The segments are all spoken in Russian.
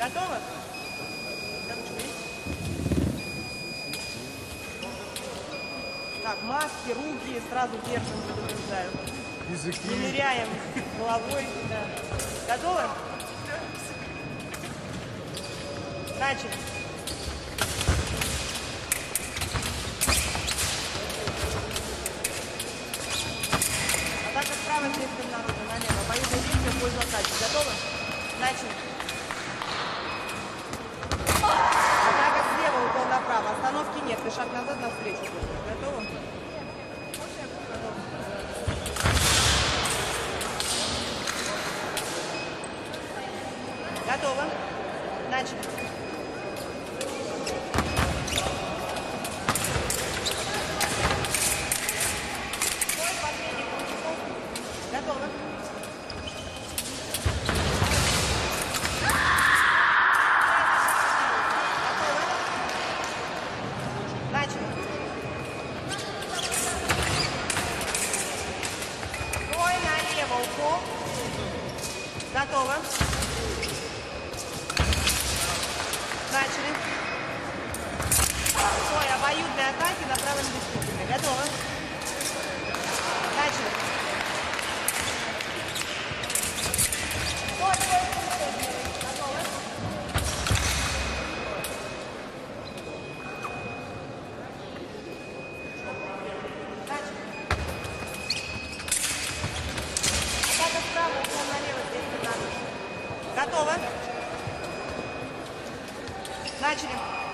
Готовы? Так, маски, руки сразу держим, предупреждаю. Языки. Не ныряем головой. Да. Готовы? Начали. Атака справа, средством наружу, налево. Обоюдное действие в пользу атаки. Готовы? Начали. Атака слева, угол направо. Остановки нет. И шаг назад навстречу. Готовы? Готово. Начали. Готово. Начали. Стой налево, укол. Готово. Начали. Стой, обоюдные атаки направо недоступны. Готово. Начали. Атака справа, уклон налево, здесь надо. Готово. Начали.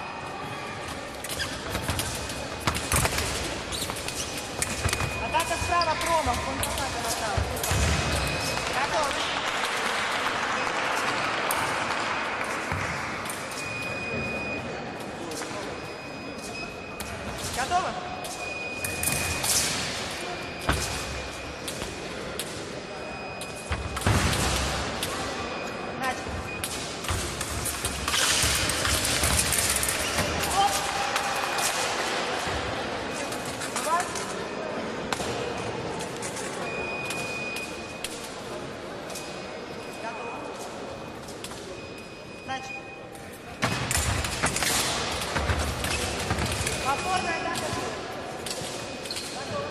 Атака справа, промах, контратака направо. Готово. Готово? Начали. Оп. Давай. Готово. Начали. Повторная атака. Готово.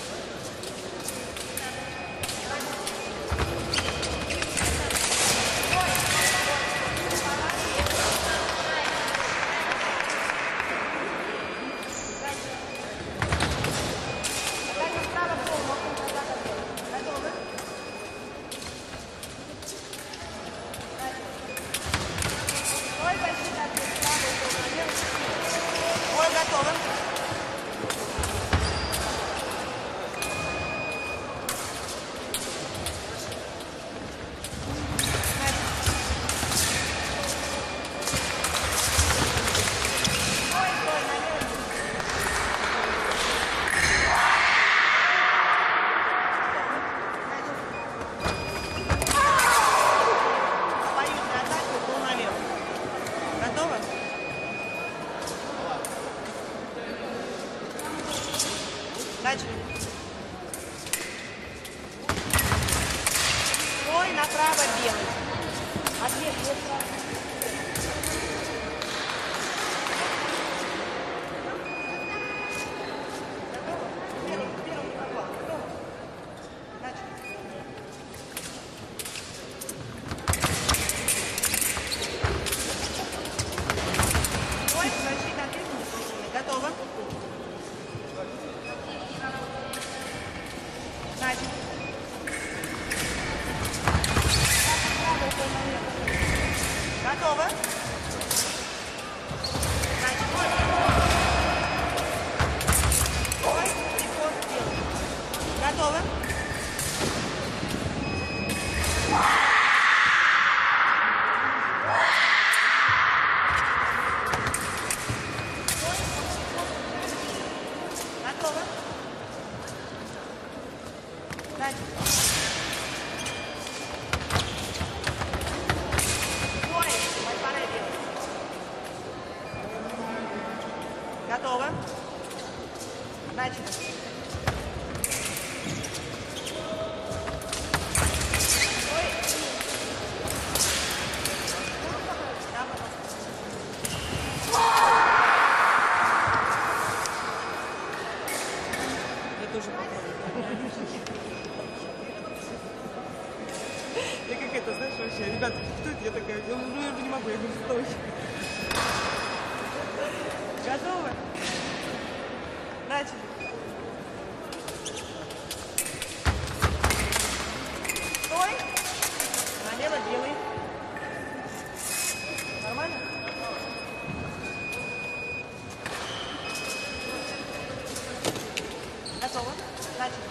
Атака справа, промах, контратака слева. Готовы? Ой, большие атаки справа, угол налево. Ой, готовы. Ой, стой, налево. Обоюдная атака, угол налево. Готовы? Начали. Стой, направо белый. Ответ не сразу. Готово? Первый не попал. Готово? Начали. Стой, защита ответственности. Готово? Начали. Готово? Начали. Ой, приход сделали. Готово? Готово? Начали. Ой, пора делать. Готово? Начали. Ой. Готовы? Начали. Стой. Налево белый. Нормально? Готово? Начали.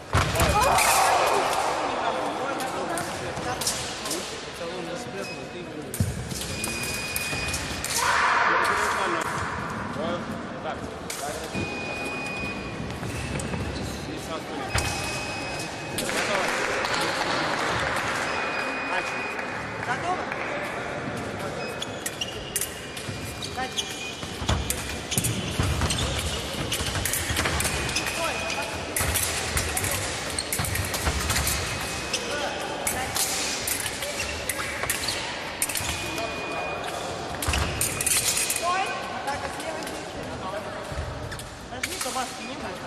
Готово? Начали. Стой! Атака с левой стороны. Нажми, то вас не будет.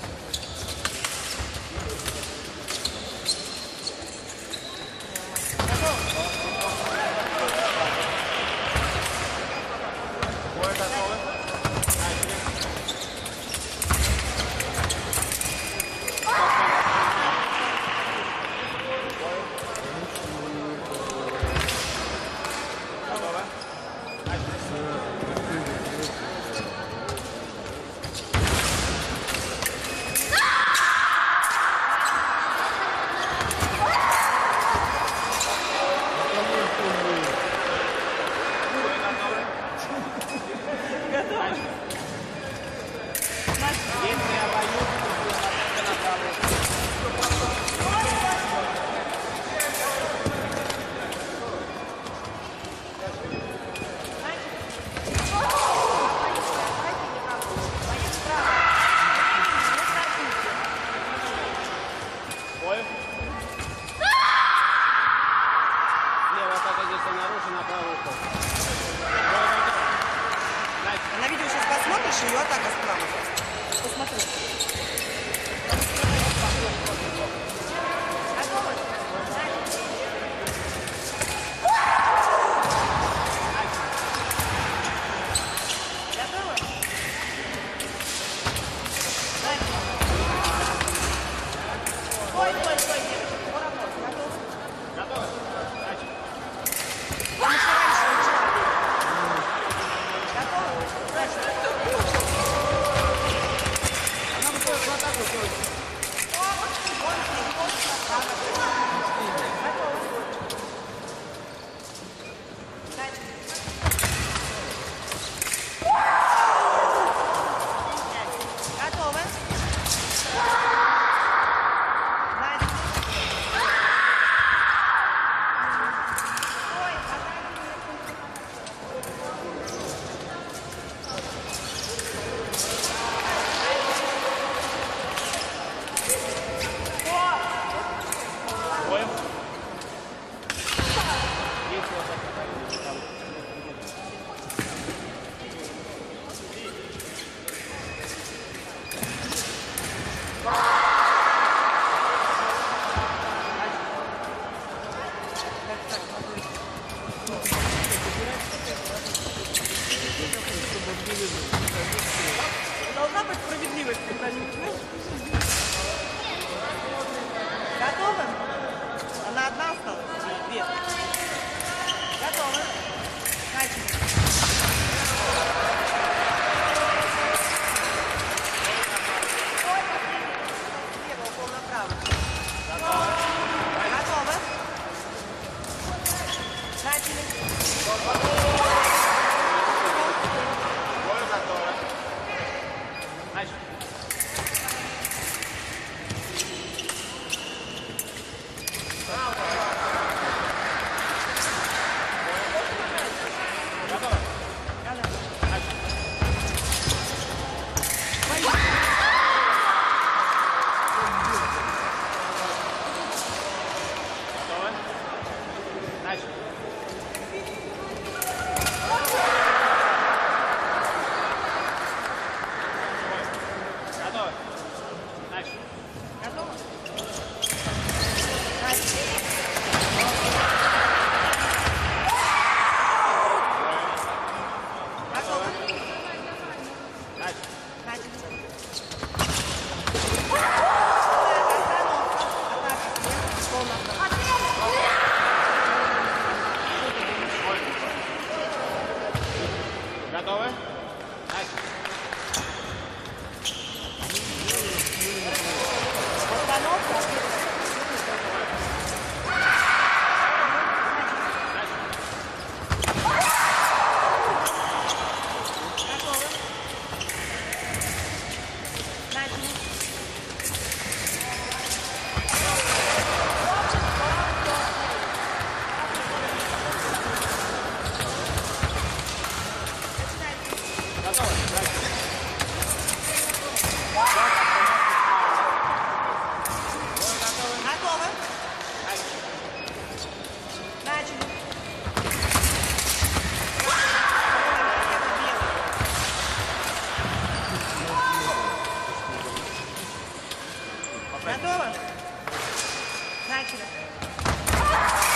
На видео сейчас посмотришь, ее атака справа. Посмотри. Готовы? Готовы? Стой, стой, стой, девочки. Готовы? Готовы. Должна быть справедливость когда-нибудь, знаешь? Готовы? Она одна осталась? Или две? Готовы? Начали. Ой, последний. Слева, укол направо. Готовы? Начали. Готовы? Остановка. Готовы. Начали. Готовы? Готовы. Начали. Готовы? Начали.